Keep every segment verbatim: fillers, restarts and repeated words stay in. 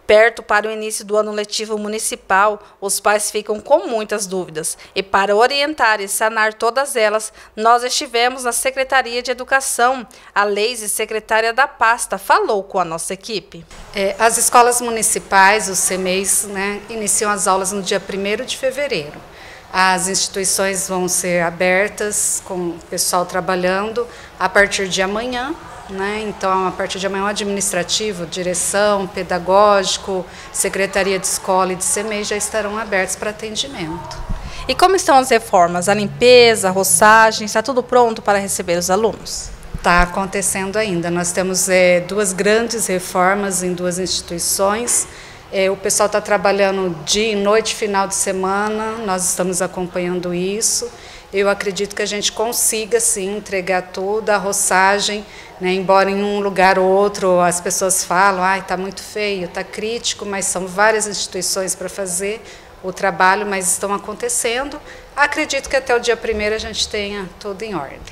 Perto para o início do ano letivo municipal, os pais ficam com muitas dúvidas. E para orientar e sanar todas elas, nós estivemos na Secretaria de Educação. A Leise, secretária da pasta, falou com a nossa equipe. É, as escolas municipais, os C M E Is, né, iniciam as aulas no dia primeiro de fevereiro. As instituições vão ser abertas, com o pessoal trabalhando a partir de amanhã. Né? Então, a partir de amanhã, o administrativo, direção, pedagógico, secretaria de escola e de C M E I já estarão abertos para atendimento. E como estão as reformas? A limpeza, a roçagem, está tudo pronto para receber os alunos? Está acontecendo ainda. Nós temos é, duas grandes reformas em duas instituições. É, o pessoal está trabalhando dia e noite, final de semana, nós estamos acompanhando isso. Eu acredito que a gente consiga, sim, entregar tudo, a roçagem, né, embora em um lugar ou outro as pessoas falam, ah, está muito feio, está crítico, mas são várias instituições para fazer o trabalho, mas estão acontecendo. Acredito que até o dia primeiro a gente tenha tudo em ordem.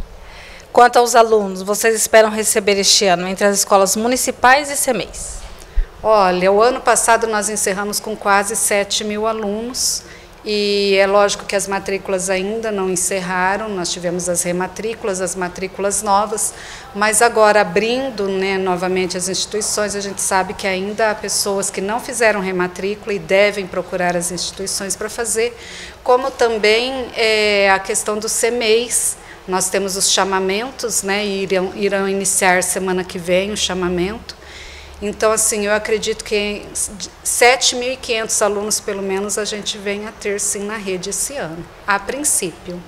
Quanto aos alunos, vocês esperam receber este ano entre as escolas municipais e C M E Is? Olha, o ano passado nós encerramos com quase sete mil alunos. E é lógico que as matrículas ainda não encerraram, nós tivemos as rematrículas, as matrículas novas, mas agora abrindo, né, novamente as instituições, a gente sabe que ainda há pessoas que não fizeram rematrícula e devem procurar as instituições para fazer, como também é, a questão dos C M E Is. Nós temos os chamamentos, né, e irão, irão iniciar semana que vem o chamamento. Então, assim, eu acredito que sete mil e quinhentos alunos, pelo menos, a gente vem a ter, sim, na rede esse ano, a princípio.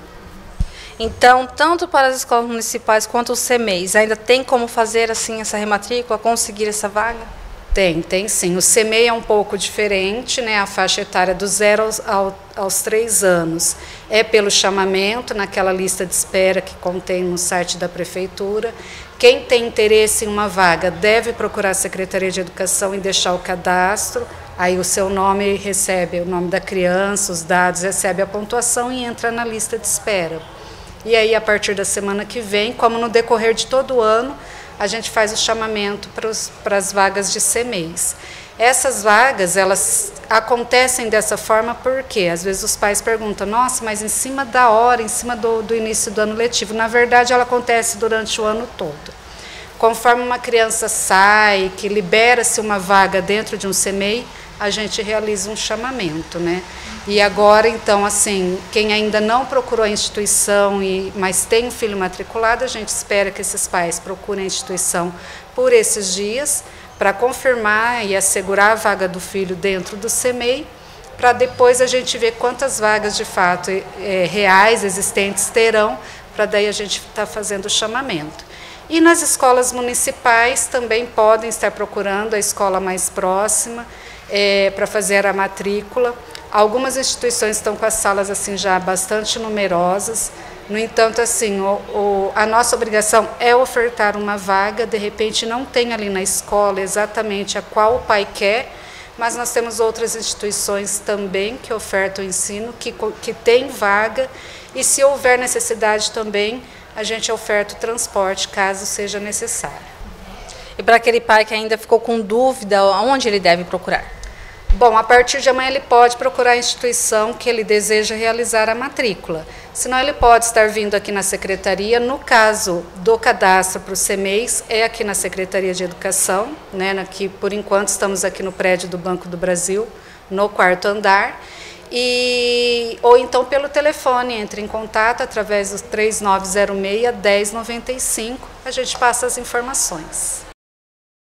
Então, tanto para as escolas municipais quanto os C M E Is, ainda tem como fazer, assim, essa rematrícula, conseguir essa vaga? Tem, tem sim. O C M E I é um pouco diferente, né? A faixa etária do zero aos, ao, aos três anos é pelo chamamento, naquela lista de espera que contém no site da Prefeitura. Quem tem interesse em uma vaga deve procurar a Secretaria de Educação e deixar o cadastro. Aí o seu nome recebe o nome da criança, os dados, recebe a pontuação e entra na lista de espera. E aí, a partir da semana que vem, como no decorrer de todo o ano, a gente faz o chamamento para, os, para as vagas de C M E Is. Essas vagas, elas acontecem dessa forma porque, às vezes, os pais perguntam, nossa, mas em cima da hora, em cima do, do início do ano letivo. Na verdade, ela acontece durante o ano todo. Conforme uma criança sai, que libera-se uma vaga dentro de um C M E I, a gente realiza um chamamento, né? E agora, então, assim, quem ainda não procurou a instituição, e, mas tem um filho matriculado, a gente espera que esses pais procurem a instituição por esses dias, para confirmar e assegurar a vaga do filho dentro do C M E I, para depois a gente ver quantas vagas de fato é, reais, existentes, terão, para daí a gente estar tá fazendo o chamamento. E nas escolas municipais também podem estar procurando a escola mais próxima, é, para fazer a matrícula. Algumas instituições estão com as salas assim já bastante numerosas. No entanto, assim, o, o, a nossa obrigação é ofertar uma vaga. De repente não tem ali na escola exatamente a qual o pai quer, mas nós temos outras instituições também que ofertam o ensino, que, que tem vaga, e se houver necessidade também, a gente oferta o transporte, caso seja necessário. E para aquele pai que ainda ficou com dúvida, onde ele deve procurar? Bom, a partir de amanhã ele pode procurar a instituição que ele deseja realizar a matrícula. Senão ele pode estar vindo aqui na secretaria. No caso do cadastro para os C M E Is, é aqui na Secretaria de Educação, né, aqui, por enquanto estamos aqui no prédio do Banco do Brasil, no quarto andar. E, ou então pelo telefone, entre em contato através do três nove zero seis, um zero nove cinco, a gente passa as informações.